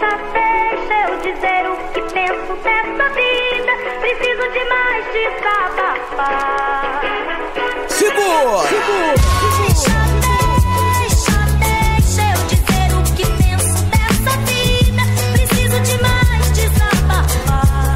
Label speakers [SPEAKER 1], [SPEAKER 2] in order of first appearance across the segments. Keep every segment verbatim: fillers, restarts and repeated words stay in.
[SPEAKER 1] Deixa, deixa eu dizer o que penso dessa vida. Preciso de mais desabafar.
[SPEAKER 2] Segura! Segura!
[SPEAKER 1] Deixa, deixa, deixa eu dizer o que penso dessa vida. Preciso de mais desabafar.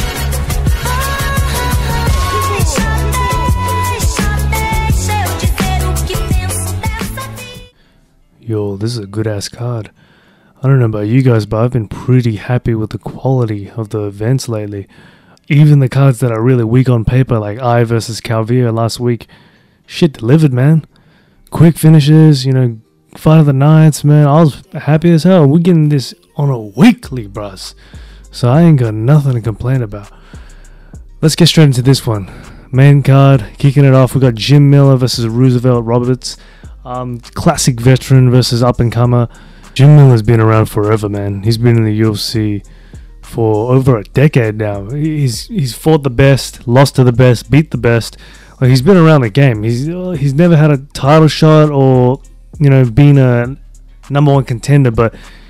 [SPEAKER 1] Deixa, deixa, deixa eu dizer o que penso dessa vida.
[SPEAKER 3] Yo, this is a good ass card. I don't know about you guys, but I've been pretty happy with the quality of the events lately. Even the cards that are really weak on paper, like I versus Calvia last week, shit delivered, man. Quick finishes, you know, fight of the nights, man. I was happy as hell. We're getting this on a weekly, bruh. So I ain't got nothing to complain about. Let's get straight into this one. Main card, kicking it off, we got Jim Miller versus Roosevelt Roberts. Um, classic veteran versus up-and-comer. Jim Miller's been around forever, man. He's been in the U F C for over a decade now. He's he's fought the best, lost to the best, beat the best. Like, he's been around the game. He's uh, he's never had a title shot or, you know, been a number one contender, but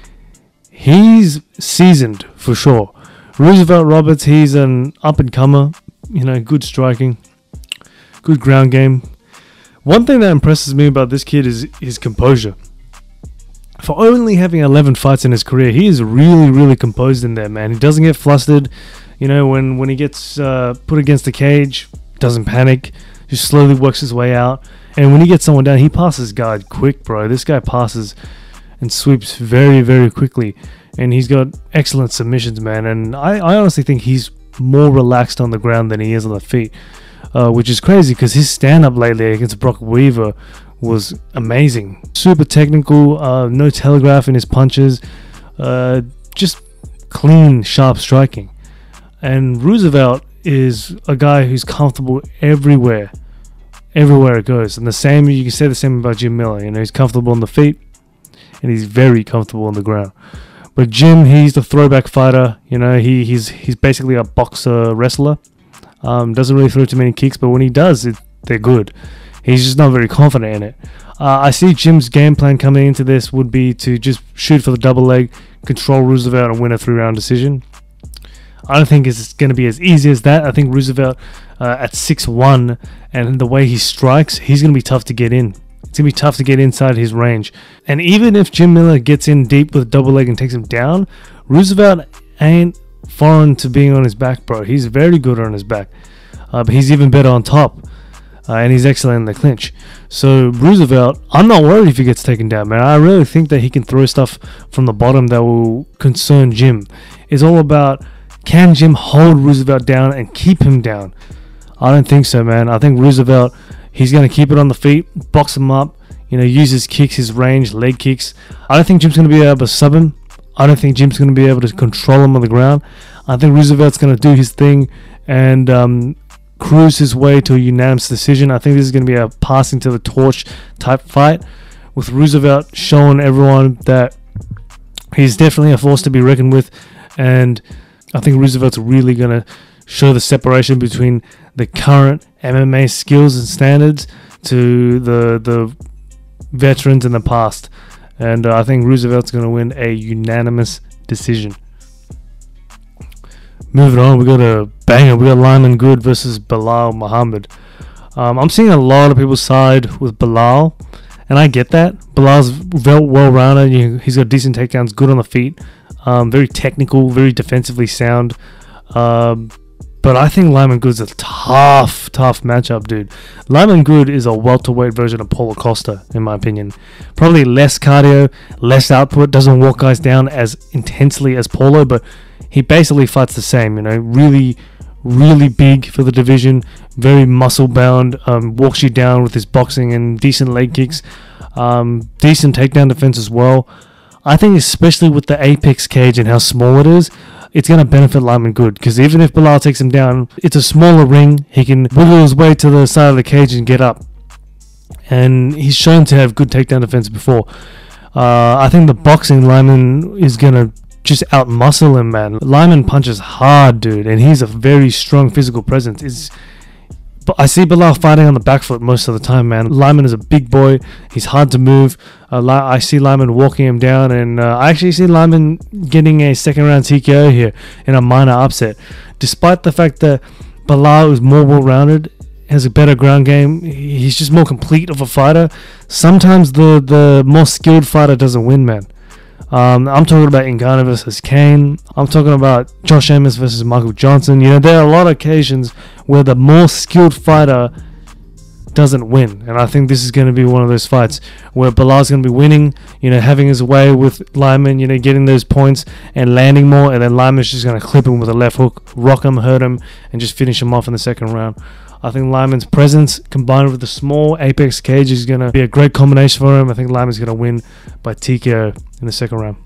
[SPEAKER 3] he's seasoned for sure. Roosevelt Roberts, he's an up-and-comer. You know, good striking, good ground game. One thing that impresses me about this kid is his composure. For only having eleven fights in his career, he is really, really composed in there, man. He doesn't get flustered. You know, when, when he gets uh, put against the cage, doesn't panic. Just slowly works his way out. And when he gets someone down, he passes guard quick, bro. This guy passes and sweeps very, very quickly. And he's got excellent submissions, man. And I, I honestly think he's more relaxed on the ground than he is on the feet. Uh, which is crazy because his stand-up lately against Brock Weaver was amazing. Super technical, uh, no telegraph in his punches, uh, just clean, sharp striking. And Roosevelt is a guy who's comfortable everywhere, everywhere it goes. And the same, you can say the same about Jim Miller. You know, he's comfortable on the feet, and he's very comfortable on the ground. But Jim, he's the throwback fighter. You know, he he's he's basically a boxer wrestler. Um, doesn't really throw too many kicks, but when he does, it, they're good. He's just not very confident in it. Uh, I see Jim's game plan coming into this would be to just shoot for the double leg, control Roosevelt, and win a three-round decision. I don't think it's going to be as easy as that. I think Roosevelt uh, at six one, and the way he strikes, he's going to be tough to get in. It's going to be tough to get inside his range. And even if Jim Miller gets in deep with a double leg and takes him down, Roosevelt ain't foreign to being on his back, bro. He's very good on his back, uh, but he's even better on top, uh, and he's excellent in the clinch. So Roosevelt, I'm not worried if he gets taken down, man. I really think that he can throw stuff from the bottom that will concern Jim. It's all about, can Jim hold Roosevelt down and keep him down? I don't think so, man. I think Roosevelt, he's going to keep it on the feet, box him up, you know, use his kicks, his range, leg kicks. I don't think Jim's going to be able to sub him. I don't think Jim's going to be able to control him on the ground. I think Roosevelt's going to do his thing and um, cruise his way to a unanimous decision. I think this is going to be a passing to the torch type fight, with Roosevelt showing everyone that he's definitely a force to be reckoned with. And I think Roosevelt's really going to show the separation between the current M M A skills and standards to the, the veterans in the past. And uh, I think Roosevelt's going to win a unanimous decision. Moving on, we got a banger. We got Lyman Good versus Bilal Muhammad. Um, I'm seeing a lot of people side with Bilal, and I get that. Bilal's well-rounded. He's got decent takedowns, good on the feet, um, very technical, very defensively sound. Um, But I think Lyman Good's a tough, tough matchup, dude. Lyman Good is a welterweight version of Paulo Costa, in my opinion. Probably less cardio, less output, doesn't walk guys down as intensely as Paulo, but he basically fights the same, you know. Really, really big for the division, very muscle-bound, um, walks you down with his boxing and decent leg kicks, um, decent takedown defense as well. I think especially with the Apex cage and how small it is, it's going to benefit Lyman Good, because even if Bilal takes him down, it's a smaller ring. He can wiggle his way to the side of the cage and get up. And he's shown to have good takedown defense before. Uh, I think the boxing, Lyman is going to just out-muscle him, man. Lyman punches hard, dude, and he's a very strong physical presence. It's But I see Belal fighting on the back foot most of the time, man. Lyman is a big boy. He's hard to move. Uh, Ly- I see Lyman walking him down, and uh, I actually see Lyman getting a second round T K O here in a minor upset. Despite the fact that Belal is more well-rounded, has a better ground game, he's just more complete of a fighter. Sometimes the, the more skilled fighter doesn't win, man. Um, I'm talking about Ngannou versus Kane. I'm talking about Josh Emmett versus Michael Johnson. You know, there are a lot of occasions where the more skilled fighter doesn't win, and I think this is going to be one of those fights where Belal's going to be winning, you know, having his way with Lyman, you know, getting those points and landing more, and then Lyman's just going to clip him with a left hook, rock him, hurt him, and just finish him off in the second round. I think Lyman's presence combined with the small apex cage is going to be a great combination for him. I think Lyman's going to win by T K O in the second round.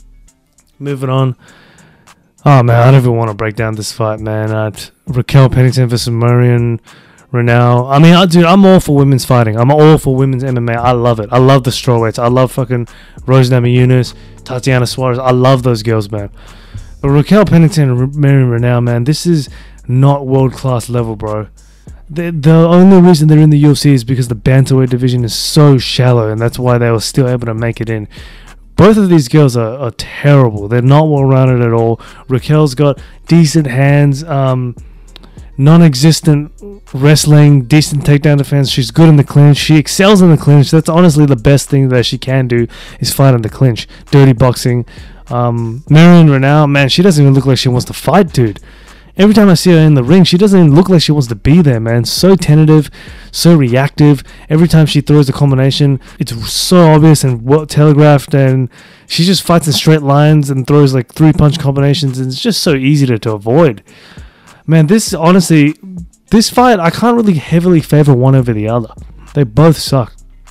[SPEAKER 3] Moving on. Oh, man, I don't even want to break down this fight, man. Uh, Raquel Pennington versus Marion Reneau. I mean, I, dude, I'm all for women's fighting. I'm all for women's M M A. I love it. I love the strawweights. I love fucking Rose Namajunas, Tatiana Suarez. I love those girls, man. But Raquel Pennington and Marion Reneau, man, this is not world-class level, bro. The, the only reason they're in the U F C is because the bantamweight division is so shallow, and that's why they were still able to make it in. Both of these girls are, are terrible. They're not well-rounded at all. Raquel's got decent hands, um, non-existent wrestling, decent takedown defense. She's good in the clinch. She excels in the clinch. That's honestly the best thing that she can do is fight in the clinch. Dirty boxing. Um, Marion Reneau, man, she doesn't even look like she wants to fight, dude. Every time I see her in the ring, she doesn't even look like she wants to be there, man. So tentative, so reactive. Every time she throws a combination, it's so obvious and well telegraphed, and she just fights in straight lines and throws like three-punch combinations, and it's just so easy to, to avoid. Man, this, honestly, this fight, I can't really heavily favor one over the other. They both suck.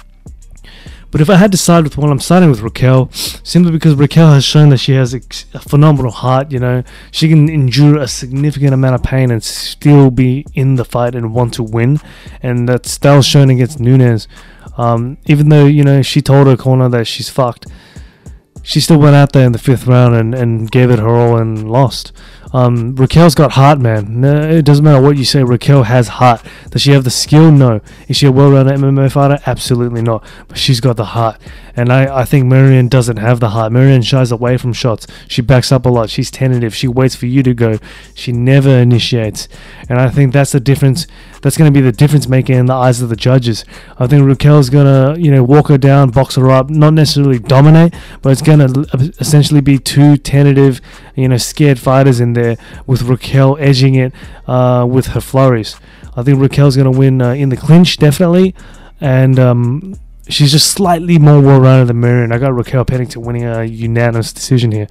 [SPEAKER 3] But if I had to side with one, I'm siding with Raquel, simply because Raquel has shown that she has a, a phenomenal heart, you know. She can endure a significant amount of pain and still be in the fight and want to win. And that's, that was shown against Nunes. Um, even though, you know, she told her corner that she's fucked, she still went out there in the fifth round and, and gave it her all and lost. Um, Raquel's got heart, man. No, it doesn't matter what you say. Raquel has heart. Does she have the skill? No. Is she a well-rounded M M A fighter? Absolutely not. But she's got the heart. And I, I think Marion doesn't have the heart. Marion shies away from shots. She backs up a lot. She's tentative. She waits for you to go. She never initiates. And I think that's the difference. That's going to be the difference maker in the eyes of the judges. I think Raquel's going to, you know, walk her down, box her up, not necessarily dominate, but it's going to essentially be two tentative, you know, scared fighters in there, with Raquel edging it uh, with her flurries. I think Raquel's going to win uh, in the clinch, definitely, and um, she's just slightly more well-rounded than Marion. I got Raquel Pennington winning a unanimous decision here.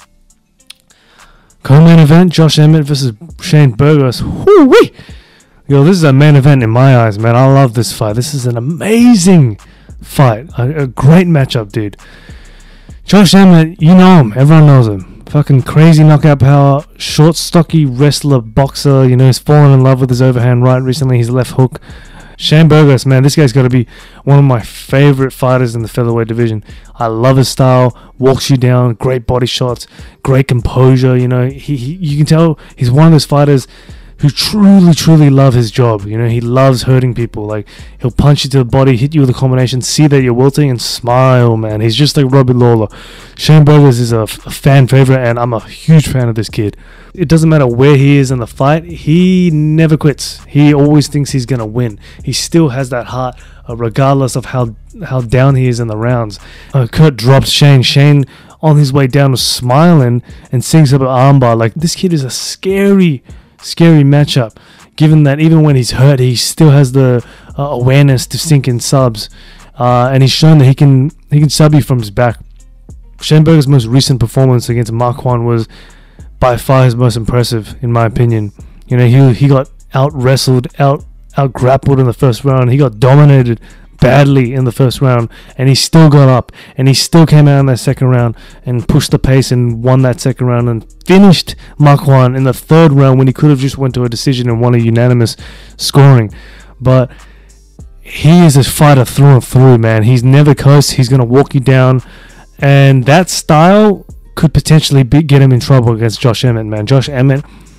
[SPEAKER 3] Co-main event, Josh Emmett versus Shane Burgos. Woo-wee! Yo, this is a main event in my eyes, man. I love this fight. This is an amazing fight. A, a great matchup, dude. Josh Emmett, you know him. Everyone knows him. Fucking crazy knockout power, short, stocky wrestler, boxer. You know, he's fallen in love with his overhand right recently, his left hook. Shane Burgos, man, this guy's got to be one of my favorite fighters in the featherweight division. I love his style, walks you down, great body shots, great composure. You know, he, he you can tell he's one of those fighters who truly, truly love his job. You know, he loves hurting people. Like, he'll punch you to the body, hit you with a combination, see that you're wilting, and smile, man. He's just like Robbie Lawler. Shane Burgos is a, f- a fan favorite, and I'm a huge fan of this kid. It doesn't matter where he is in the fight, he never quits. He always thinks he's going to win. He still has that heart, uh, regardless of how how down he is in the rounds. Uh, Kurt drops Shane. Shane, on his way down, was smiling and sings up an armbar. Like, this kid is a scary... scary matchup, given that even when he's hurt, he still has the uh, awareness to sink in subs, uh, and he's shown that he can he can sub you from his back. Shane Burgos' most recent performance against Marquand was by far his most impressive, in my opinion. You know, he he got out wrestled, out out grappled in the first round. He got dominated badly in the first round, and he still got up, and he still came out in that second round and pushed the pace and won that second round and finished Marquand in the third round when he could have just went to a decision and won a unanimous scoring. But he is a fighter through and through, man. He's never close. He's going to walk you down, and that style could potentially be, get him in trouble against Josh Emmett, man. Josh Emmett,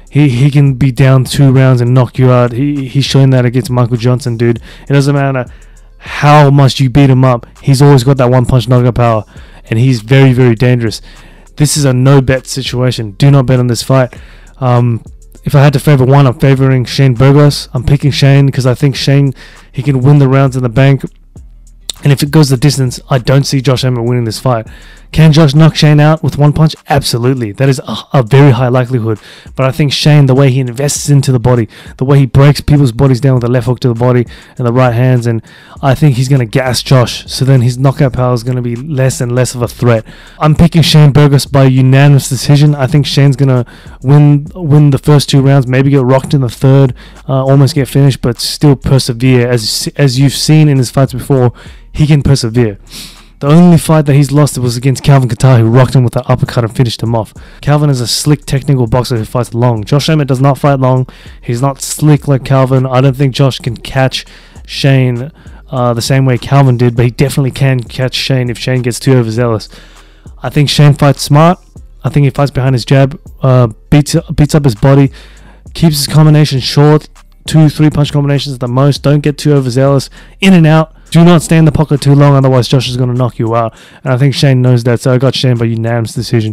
[SPEAKER 3] He he can be down two rounds and knock you out. He he's shown that against Michael Johnson, dude. It doesn't matter how much you beat him up. He's always got that one punch knockout power, and he's very very dangerous. This is a no bet situation. Do not bet on this fight. Um, if I had to favor one, I'm favoring Shane Burgos. I'm picking Shane because I think Shane, he can win the rounds in the bank. And if it goes the distance, I don't see Josh Emmett winning this fight. Can Josh knock Shane out with one punch? Absolutely. That is a, a very high likelihood. But I think Shane, the way he invests into the body, the way he breaks people's bodies down with the left hook to the body and the right hands, and I think he's going to gas Josh. So then his knockout power is going to be less and less of a threat. I'm picking Shane Burgos by unanimous decision. I think Shane's going to win win the first two rounds, maybe get rocked in the third, uh, almost get finished, but still persevere. As, as you've seen in his fights before, he can persevere. The only fight that he's lost was against Calvin Kattar, who rocked him with an uppercut and finished him off. Calvin is a slick technical boxer who fights long. Josh Emmett does not fight long. He's not slick like Calvin. I don't think Josh can catch Shane uh, the same way Calvin did, but he definitely can catch Shane if Shane gets too overzealous. I think Shane fights smart. I think he fights behind his jab, uh, beats, beats up his body, keeps his combination short, two, three punch combinations at the most. Don't get too overzealous. In and out. Do not stay in the pocket too long, otherwise Josh is going to knock you out. And I think Shane knows that, so I got Shane by unanimous decision.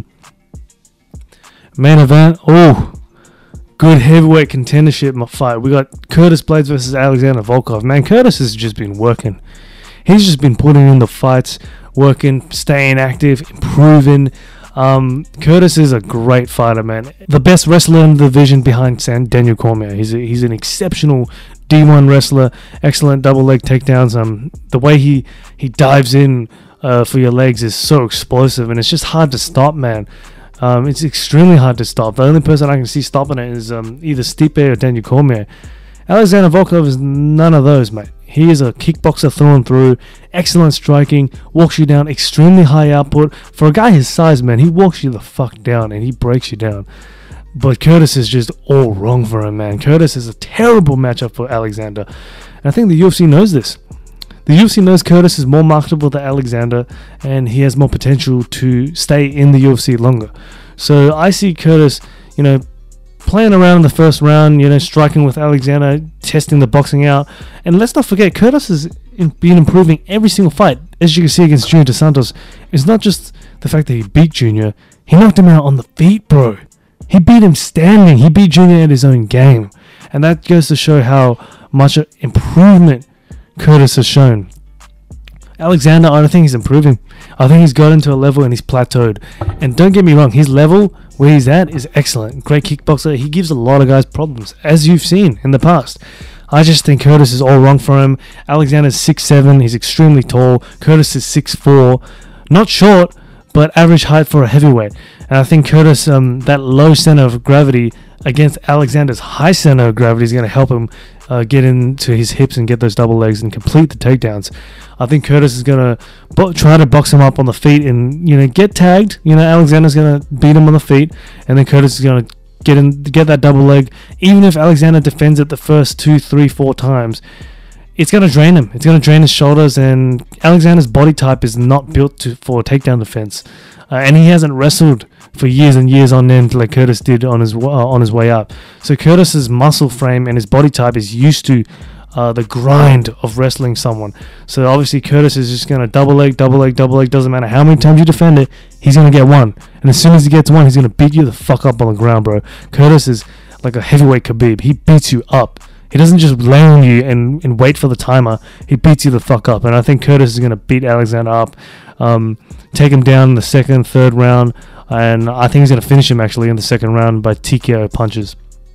[SPEAKER 3] Main event. Oh, good heavyweight contendership fight. We got Curtis Blaydes versus Alexander Volkov. Man, Curtis has just been working. He's just been putting in the fights, working, staying active, improving. Um, Curtis is a great fighter, man. The best wrestler in the division behind San Daniel Cormier. He's a, he's an exceptional D one wrestler, excellent double leg takedowns. Um, the way he he dives in uh, for your legs is so explosive, and it's just hard to stop, man. Um, it's extremely hard to stop. The only person I can see stopping it is um, either Stipe or Daniel Cormier. Alexander Volkov is none of those, mate. He is a kickboxer through and through, excellent striking, walks you down, extremely high output. For a guy his size, man, he walks you the fuck down and he breaks you down. But Curtis is just all wrong for him, man. Curtis is a terrible matchup for Alexander. And I think the U F C knows this. The U F C knows Curtis is more marketable than Alexander, and he has more potential to stay in the U F C longer. So I see Curtis, you know, playing around in the first round, you know, striking with Alexander, testing the boxing out. And let's not forget, Curtis has been improving every single fight. As you can see against Junior Dos Santos, it's not just the fact that he beat Junior. He knocked him out on the feet, bro. He beat him standing. He beat Junior at his own game. And that goes to show how much improvement Curtis has shown. Alexander, I don't think he's improving. I think he's got into a level and he's plateaued. And don't get me wrong, his level where he's at is excellent. Great kickboxer. He gives a lot of guys problems, as you've seen in the past. I just think Curtis is all wrong for him. Alexander's six seven. He's extremely tall. Curtis is six four. Not short, but average height for a heavyweight. And I think Curtis, um, that low center of gravity against Alexander's high center of gravity is going to help him uh, get into his hips and get those double legs and complete the takedowns. I think Curtis is going to bo- try to box him up on the feet and, you know, get tagged. You know, Alexander's going to beat him on the feet, and then Curtis is going to get in, get that double leg. Even if Alexander defends it the first two, three, four times, it's going to drain him. It's going to drain his shoulders, and Alexander's body type is not built to for takedown defense. Uh, and he hasn't wrestled for years and years on end like Curtis did on his uh, on his way up. So Curtis's muscle frame and his body type is used to uh, the grind of wrestling someone. So obviously Curtis is just going to double leg, double leg, double leg. Doesn't matter how many times you defend it, he's going to get one. And as soon as he gets one, he's going to beat you the fuck up on the ground, bro. Curtis is like a heavyweight Khabib. He beats you up. He doesn't just lay on you and, and wait for the timer. He beats you the fuck up. And I think Curtis is going to beat Alexander up, um, take him down in the second, third round. And I think he's going to finish him actually in the second round by T K O punches.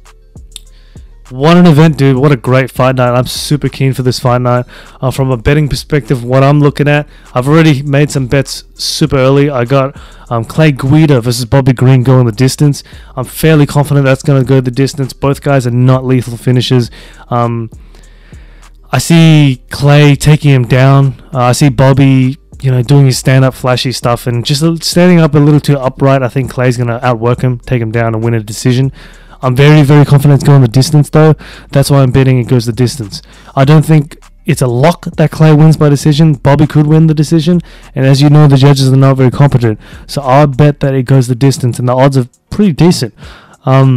[SPEAKER 3] What an event, dude. What a great fight night. I'm super keen for this fight night. Uh, from a betting perspective, what I'm looking at, I've already made some bets super early. I got um, Clay Guida versus Bobby Green going the distance. I'm fairly confident that's going to go the distance. Both guys are not lethal finishers. Um, I see Clay taking him down. Uh, I see Bobby, you know, doing his stand-up flashy stuff and just standing up a little too upright. I think Clay's going to outwork him, take him down and win a decision. I'm very, very confident it's going the distance, though. That's why I'm betting it goes the distance. I don't think it's a lock that Clay wins by decision. Bobby could win the decision. And as you know, the judges are not very competent. So I'll bet that it goes the distance. And the odds are pretty decent. Um,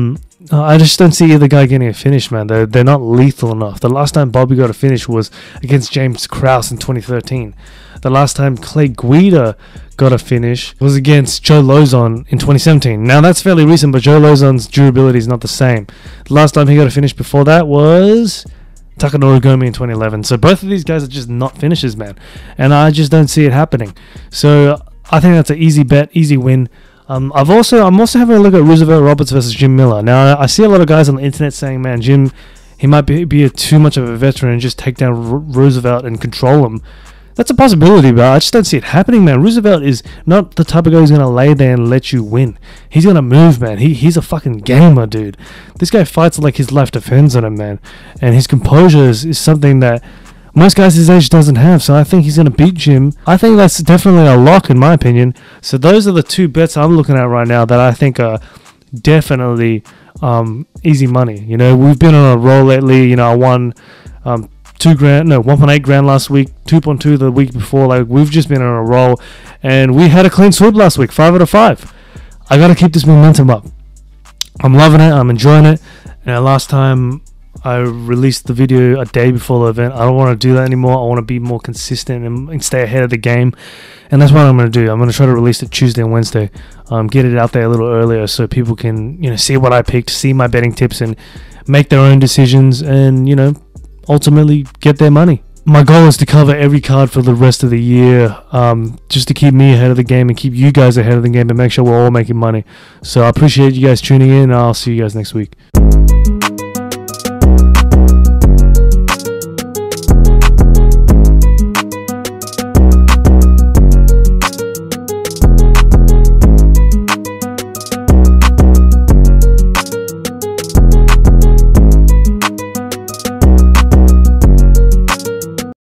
[SPEAKER 3] uh, I just don't see either guy getting a finish, man. They're, they're not lethal enough. The last time Bobby got a finish was against James Krause in twenty thirteen. The last time Clay Guida got a finish was against Joe Lozon in twenty seventeen. Now, that's fairly recent, but Joe Lozon's durability is not the same. The last time he got a finish before that was Takanori Gomi in twenty eleven. So both of these guys are just not finishers, man. And I just don't see it happening. So I think that's an easy bet, easy win. Um, I've also, I'm also having a look at Roosevelt Roberts versus Jim Miller. Now, I see a lot of guys on the internet saying, man, Jim, he might be, be a too much of a veteran and just take down R- Roosevelt and control him. That's a possibility, but I just don't see it happening, man. Roosevelt is not the type of guy who's going to lay there and let you win. He's going to move, man. He He's a fucking gamer, dude. This guy fights like his life depends on him, man. And his composure is, is something that most guys his age doesn't have, so I think he's going to beat Jim. I think that's definitely a lock, in my opinion. So those are the two bets I'm looking at right now that I think are definitely um, easy money. You know, we've been on a roll lately. You know, I won um, two grand, no, one point eight grand last week, two point two the week before. Like, we've just been on a roll, and we had a clean sweep last week, five out of five. I got to keep this momentum up. I'm loving it. I'm enjoying it. And last time I released the video a day before the event. I don't want to do that anymore. I want to be more consistent and, and stay ahead of the game. And that's what I'm going to do. I'm going to try to release it Tuesday and Wednesday. Um, get it out there a little earlier so people can, you know, see what I picked, see my betting tips, and make their own decisions and, you know, ultimately get their money. My goal is to cover every card for the rest of the year, um, just to keep me ahead of the game and keep you guys ahead of the game and make sure we're all making money. So I appreciate you guys tuning in, and I'll see you guys next week.